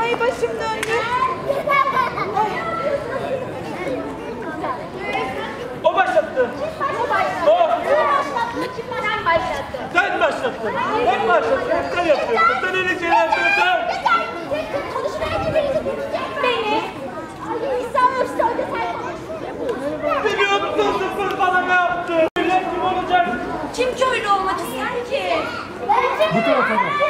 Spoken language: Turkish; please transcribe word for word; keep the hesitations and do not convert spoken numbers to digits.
Ay başım döndü. O başlattı. O başlattı. O. Sen başlattın. Sen başlattın. Ben başlattım. Sen yapıyorsun. Sen öyle şeyler yapıyorsun. Yeter. Konuşmaya gidelim. Beni. Ay insan olsa öyle sen konuş. Biliyor musun sıfır bana ne yaptı? Kim olacak? Kim köylü olmak ister ki? Bu tarafa bak.